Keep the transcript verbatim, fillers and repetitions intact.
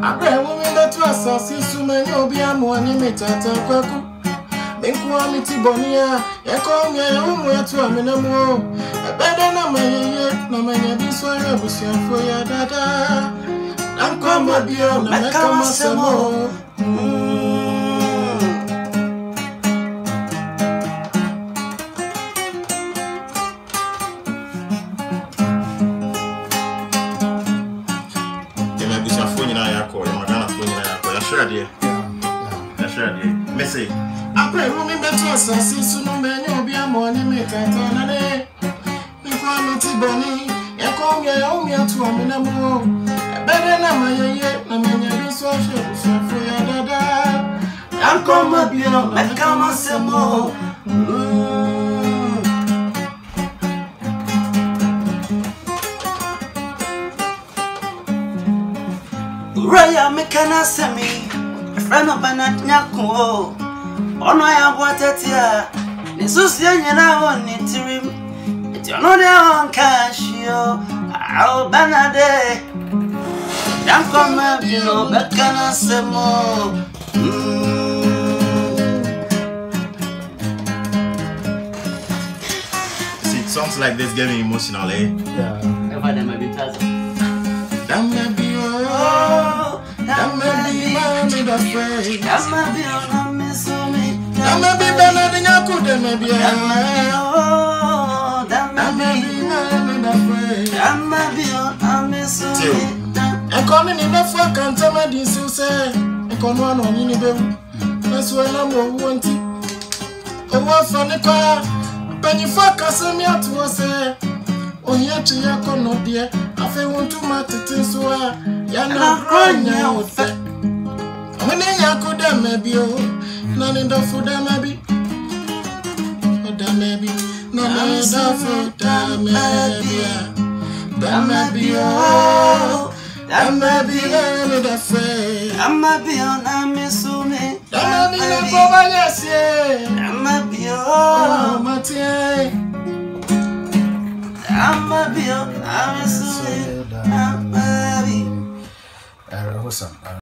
Abre women that was a sister, many will be a money metata kwaku. Menkwa miti bonia, ya call me a home where to a minamo. A better na my na my biswa busia for ya dada. I'm come up here, na come some more. Sure, dear. Yeah, sure, dear. Messy. I pray for me better. So, since no man, you'll be a morning maker. And I call me Tiboni. You call me a home to a minimum. Better than my yet, no man, you'll be so sure for your dada. I'll come up here, I'll come on some more. Raya mekana semi friend of banat nyako ono ya botetia nisusia nyina woni tirim eti ono de on kashio au banade yanko mabino bekana semo See, songs like this get me emotional, eh? Yeah. Never them be taza. That may be oh, that may be mommy the face. That may be on me so me. That may be better than you could have maybe. Oh, that may be mommy the face. That may be on me so me. And coming in the fuck and tell me this you say. And come on on in the bed. That's why I'm wanting. A word from the car. Penny fuck us me out to say. Oh, yeah, you are not dear. I feel want to matter things so you're not crying out. When I could have maybe, oh, none in the food, maybe. That maybe, none in the food, that maybe. That maybe, oh, that maybe, I'm the face. That may be on a miss me. That may be the power, yes, yeah. That may be, oh, Mathieu. I'm a bill, I'm a sweet, I'm a baby.